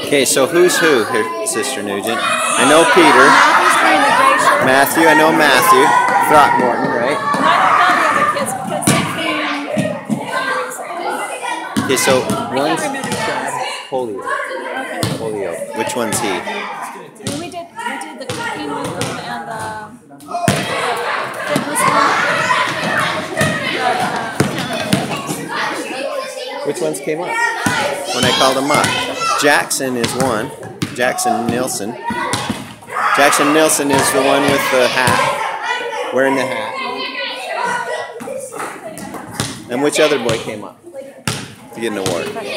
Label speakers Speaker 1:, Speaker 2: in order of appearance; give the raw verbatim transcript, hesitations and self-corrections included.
Speaker 1: Okay, so who's who here, Sister Nugent? I know Peter. Matthew, I know Matthew. Throckmorton, right? Okay, so one's Polio.
Speaker 2: Okay.
Speaker 1: Polio. Which one's he?
Speaker 2: We did, we did the cooking with him and the fitness one.
Speaker 1: Which ones came up when I called them up? Jackson is one. Jackson Nilsson. Jackson Nilsson is the one with the hat, wearing the hat. And which other boy came up to get an award?